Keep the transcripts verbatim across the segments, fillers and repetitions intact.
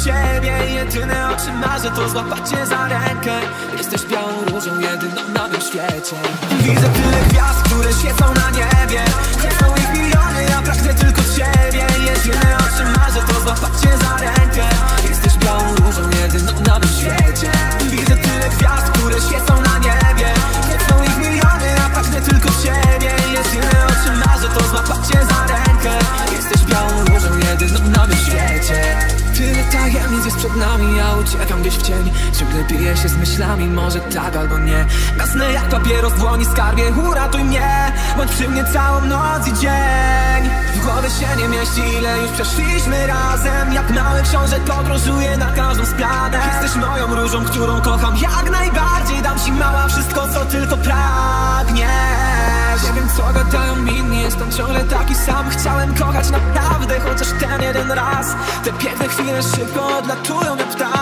ciebie. Jedyne o czym marzę to złapać cię za rękę. Jesteś białą różą jedyną na tym świecie. Widzę tyle gwiazd, które świecą na niebie. Chcą ich miliony, ja pragnę tylko ciebie. Jedyne o czym marzę to złapać cię za rękę. Jesteś białą różą jedyną na tym świecie. Widzę tyle gwiazd, które świecą na niebie. Chcą ich miliony, ja pragnę tylko ciebie. Jedyne o czym marzę to złapać cię za rękę. Jesteś białą różą jedyną na tym świecie. Tyle tajemnic jest przed nami, ja uciekam gdzieś w cień. Ciągle biję się z myślami, może tak albo nie. Gasnę jak papieros w dłoni, skarbie, uratuj mnie. Bądź przy mnie całą noc i dzień. W głowie się nie mieści, ile już przeszliśmy razem. Jak mały książę podróżuję na każdą z planet. Jesteś moją różą, którą kocham jak najbardziej. Dam ci mała wszystko, co tylko pragniesz. Nie wiem co gadają inni, jestem ciągle taki sam. Chciałem kochać naprawdę, chociaż ten jeden raz. Te piękne chwile szybko odlatują jak ptak.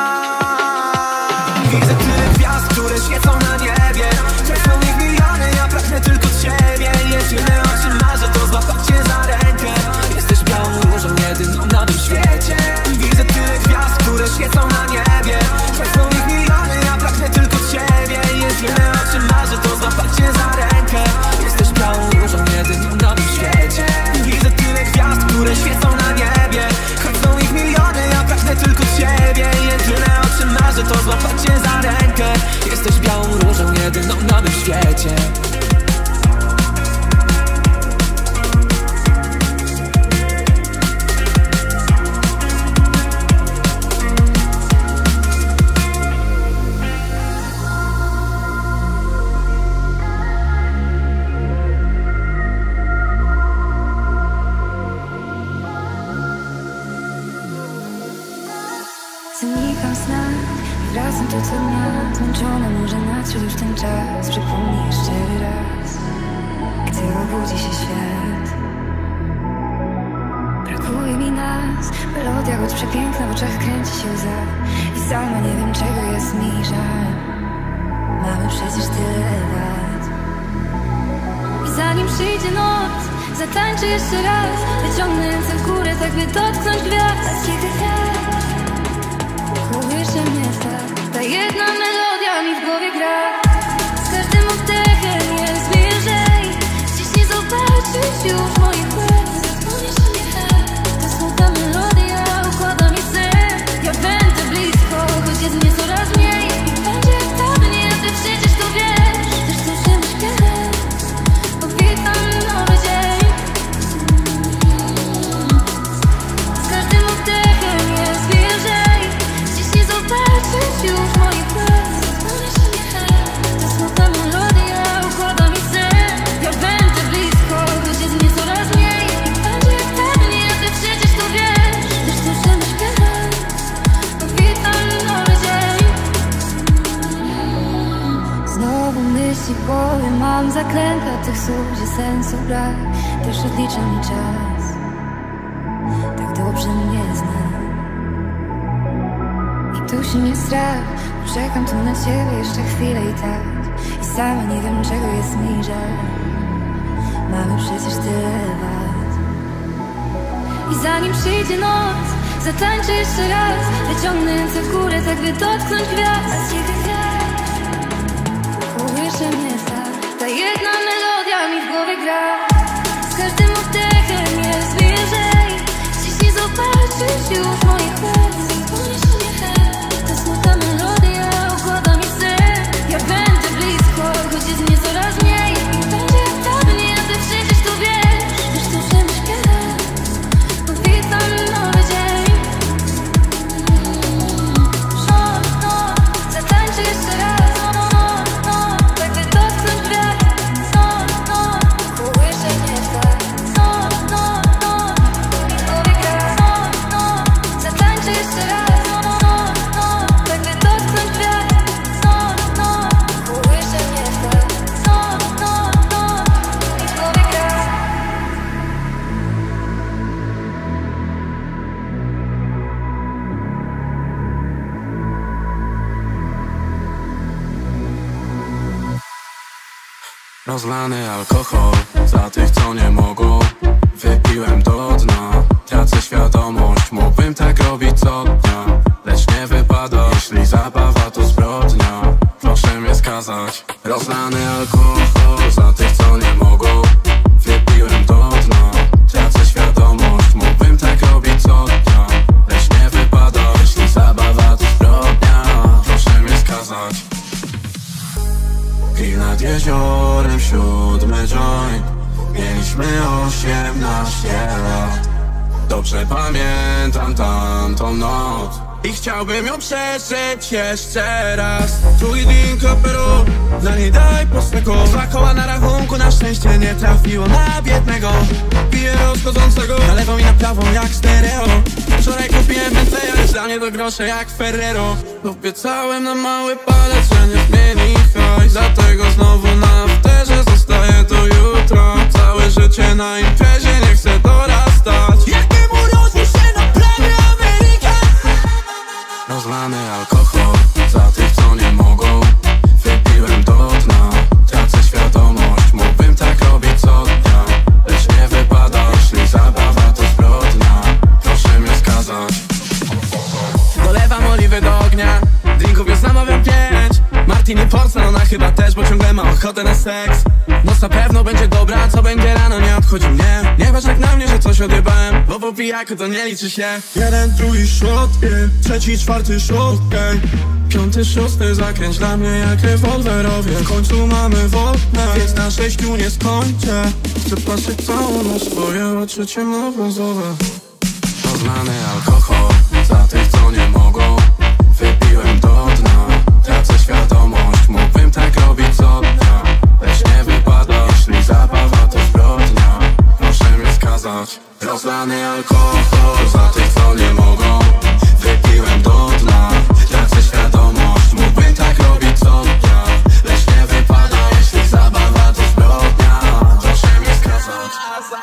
Widzę tyle gwiazd, które świecą na niebie. Chcą ich miliony, ja pragnę tylko ciebie. Jedyne o czym marzę to złapać cię za rękę. Jesteś białą różą jedyną na tym świecie. Widzę tyle gwiazd, które świecą na niebie. Chcą ich miliony, ja pragnę tylko ciebie. Jedyne o czym marzę to złapać cię za rękę. Jesteś białą różą jedyną na tym świecie. Widzę tyle gwiazd, które świecą na niebie. Chcą ich miliony, ja pragnę tylko ciebie. Jedyne o czym marzę to złapać cię za rękę. Jesteś białą różą jedyną na tym świecie. Zanikam w snach i wracam tu co dnia. Zmęczona, może nadszedł już ten czas. Przypomnij jeszcze raz, gdy obudzi się świat. Brakuje mi nas, melodia choć przepiękna, w oczach kręci się łza. I sama nie wiem czego jest mi żal. Mamy przecież tyle lat. I zanim przyjdzie noc, zatańczę jeszcze raz. Wyciągnę ręce w górę, tak by dotknąć gwiazd. A kiedy tak uwierzcie mnie tak, ta jedna melodia mi w głowie gra. Z każdym oddechem jest bliżej. Dziś nie zobaczysz już moich łez. Zapomnisz mnie, ta smutna melodia układa mi sen. Ja będę blisko, choć jest mnie coraz mniej. I będzie jak dawniej, a ty przecież to wiesz. Też słyszymy śpiewem, bo witam nowy dzień. Z każdym oddechem jest bliżej. Nie zobaczysz już moich łez. Zapomnisz mnie, ta smutna melodia układa mi sen. Ja będę blisko, choć jest mnie coraz mniej. I będzie jak dawniej, a ty przecież to wiesz. Też słyszymy śpiewem, bo witam nowy dzień. Znowu myśli w głowie mam, zaklęta tych słów, gdzie sensu brak. Też odlicza mi czas, tak dobrze mnie znam. Dusi mnie strach, czekam tu na ciebie jeszcze chwilę i tak. I sama nie wiem czego jest mi żal. Mamy przecież tyle lat. I zanim przyjdzie noc, zatańczę jeszcze raz. Wyciągnę ręce w górę, tak by dotknąć gwiazd. A kiedy tak uwierzcie mnie tak, ta jedna melodia mi w głowie gra. Z każdym oddechem jest bliżej. Dziś nie zobaczysz już moich łez. Ta melodia układa mi sen. Ja będę blisko, choć jest mnie coraz mniej. I będzie jak dawniej, a ty przecież to wiesz. Też słyszymy śpiewem, bo witam nowy dzień. No, no, zatańczę jeszcze raz. No, no, no, tak by dotknąć gwiazd. No, no, ułyszę mnie tak. No, no, no, mi w głowie gra. No, no, zatańczę jeszcze raz. Rozlany alkohol, za tych co nie mogą. Wypiłem do dna, tracę świadomość. Mógłbym tak robić co dnia, lecz nie wypada. Jeśli zabawa to zbrodnia, proszę mnie skazać. Rozlany alkohol za tych, co nie mogą. Wypiłem do dna, tracę świadomość. Mógłbym tak robić co dnia, lecz nie wypada. Jeśli zabawa to zbrodnia, proszę mnie skazać. Grill nad jeziorem, siódmy joint. Mieliśmy osiemnaście lat. Dobrze pamiętam tamtą noc i chciałbym ją przeżyć jeszcze raz. Drugi drink Aperol, dla niej daj prostego. Dwa koła na rachunku, na szczęście nie trafiło na biednego. Piję rozchodzącego na lewą i na prawą jak stereo. Wczoraj kupiłem Bentleya, już dla mnie to grosze jak Ferrero. Obiecałem na mały palec, że nie zmieni hajs. Dlatego znowu na afterze zostaję do jutra. Całe życie na imprezie, nie chcę dorastać. Jakiemu rozwój się na prawie Ameryka. Rozlany alkohol za tych, co nie mogą. Wypiłem do dna, tracę świadomość. Mógłbym tak robić co dnia, lecz nie wypada. Jeśli zabawa to zbrodnia, proszę mnie skazać. Dolewam oliwy do ognia, drinków już namawiam pięć. Martini Porca, ona chyba też, bo ciągle ma ochotę na seks. Noc na pewno będzie dobra, co będzie rano nie obchodzi mnie. Nie patrz tak na mnie, że coś odjebałem, bo po pijaku to nie liczy się. Jeden, drugi shot, yeah. Trzeci, czwarty shot, okay. Piąty, szósty zakręć dla mnie jak rewolwerowie. W końcu mamy wolne, więc na sześciu nie skończę. Chcę patrzeć całą noc, swoje oczy ciemnobrązowe. Rozlany alkohol za tych, co nie mogą. Wypiłem do dna, tracę świadomość. Mógłbym tak robić co dnia, lecz nie wypada. Jeśli zabawa to zbrodnia, proszę mnie skazać. Rozlany alkohol za tych, co nie mogą. Wypiłem do dna, tracę świadomość. Mógłbym tak robić co dnia, lecz nie wypada. Jeśli zabawa to zbrodnia, proszę mnie skazać.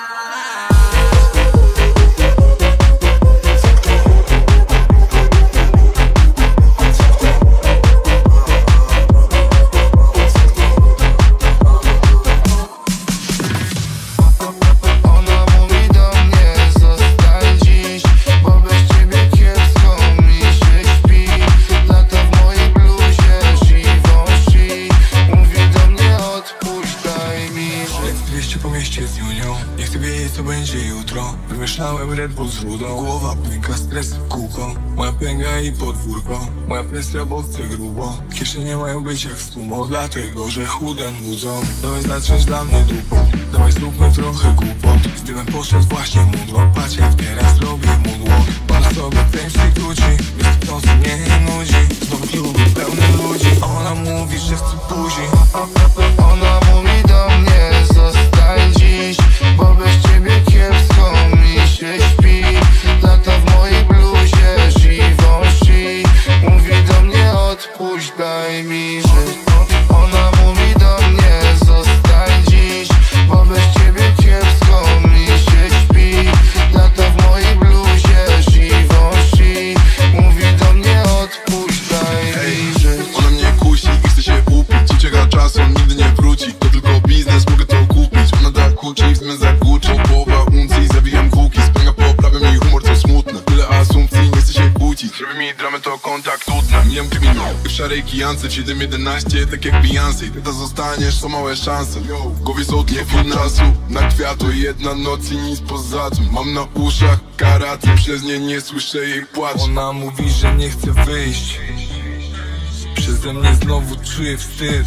Wymieszałem Red Bull z rudą. Głowa pęka, stres w kółko. Moja pęga i podwórko. Moja presja, bo chcę grubo. Kieszenie mają być jak sumo, dlatego, że chudę nudzą. Dawaj zacząć dla mnie dupą. Dawaj zróbmy trochę głupot. Z dymem poszedł właśnie mudło. Patrz jak teraz robię mudło. Mam sobie pęczki kluczy, więc w nocy mnie nie nudzi. Znowu kluby pełne ludzi. Ona mówi, że chce buzi. Ona mówi do mnie, zostań dziś, bo bez ciebie kiepsko mi się śpi. Lata w mojej bluzie, żywości. Mówi do mnie, odpuść, daj mi żyć. Ona mówi do mnie, zostań dziś, bo bez ciebie kiepsko mi się śpi. Lata w mojej bluzie, żywości. Mówi do mnie, odpuść, daj mi żyć. Ona mnie kusi i chce się upić. Ucieka czas, on nigdy nie wróci. To tylko biznes, mogę to kupić. Ona da kuczy i w zmysł zaguczy. Połowa uncji, zawijam kuki. Spęga poprawiam jej humor, co smutne. Tyle asuncji, nie chcę się kłócić. Zrobi mi dramę, to kontakt trudny. Mijam kryminał w szarej kijance. W siedem jedenaście, tak jak Beyoncé. Ty to zostaniesz, są małe szanse. W głowie są nie czasu. Na kwiatu jedna noc i nic poza tym. Mam na uszach karaty, przez nie nie słyszę jej płacz. Ona mówi, że nie chce wyjść. Przeze mnie znowu czuję wstyd.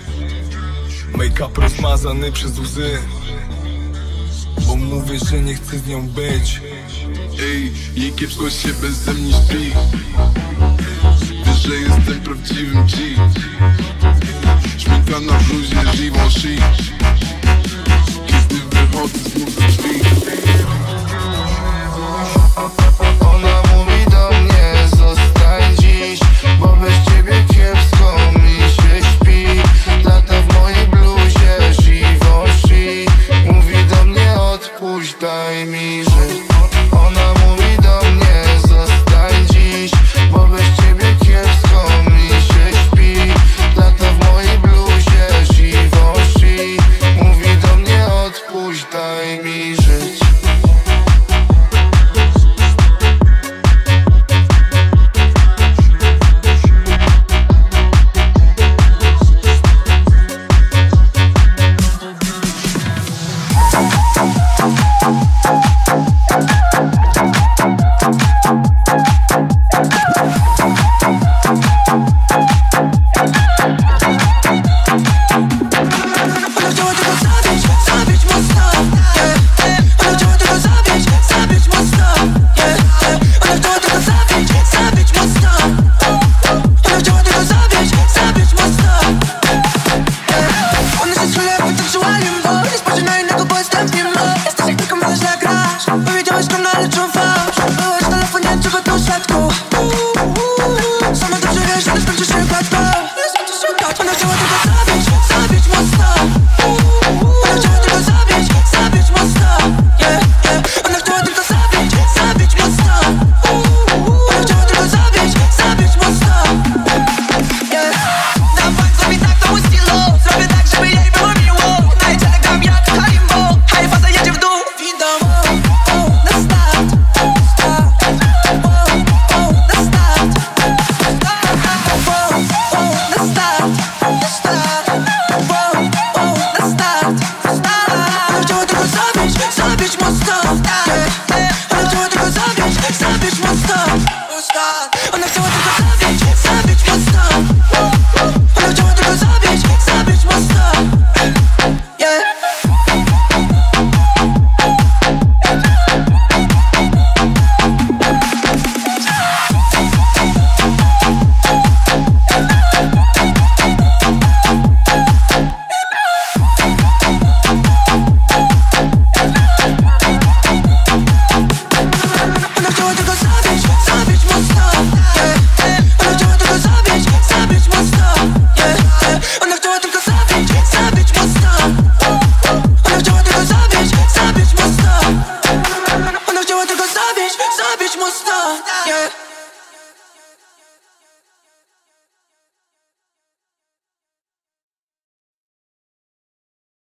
Make-up rozmazany przez łzy, bo mówię, że nie chcę z nią być. Ej, jej kiepsko się beze mnie śpi. Wiesz, że jestem prawdziwym G. Szminka na bluzie, żywą shi. Kiedy wychodzę znów do drzwi.